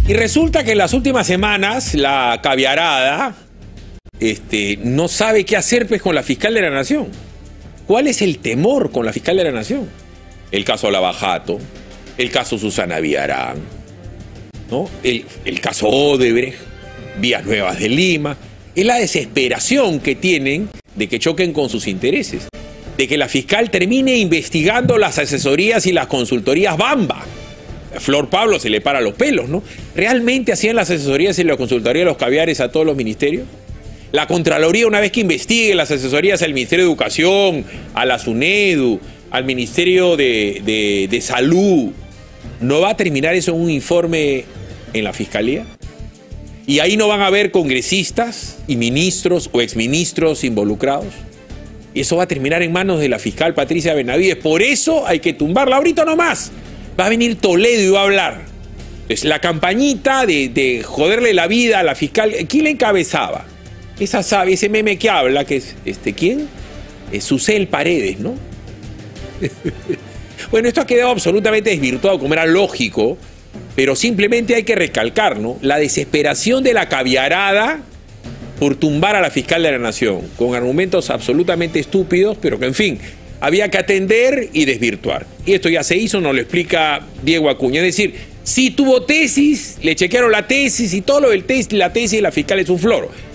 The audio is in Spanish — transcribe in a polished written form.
Y resulta que en las últimas semanas la caviarada no sabe qué hacer pues, con la fiscal de la Nación. ¿Cuál es el temor con la fiscal de la Nación? El caso Lavajato, el caso Susana Villarán, ¿no? El caso Odebrecht, Vías Nuevas de Lima. Es la desesperación que tienen de que choquen con sus intereses, de que la fiscal termine investigando las asesorías y las consultorías Bamba. A Flor Pablo se le para los pelos, ¿no? ¿Realmente hacían las asesorías y la consultoría de los caviares a todos los ministerios? La Contraloría, una vez que investigue las asesorías al Ministerio de Educación, a la SUNEDU, al Ministerio de Salud, ¿no va a terminar eso en un informe en la Fiscalía? ¿Y ahí no van a haber congresistas y ministros o exministros involucrados? Y eso va a terminar en manos de la fiscal Patricia Benavides. Por eso hay que tumbarla ahorita nomás. Va a venir Toledo y va a hablar. Es la campañita de joderle la vida a la fiscal. ¿Quién la encabezaba? Esa sabe, ese meme que habla, que es, ¿quién? Es Susel Paredes, ¿no? Bueno, esto ha quedado absolutamente desvirtuado, como era lógico, pero simplemente hay que recalcar, ¿no? La desesperación de la caviarada por tumbar a la fiscal de la Nación, con argumentos absolutamente estúpidos, pero que, en fin, había que atender y desvirtuar. Y esto ya se hizo, nos lo explica Diego Acuña. Es decir, sí tuvo tesis, le chequearon la tesis y todo lo del tesis, la tesis de la fiscal es un floro.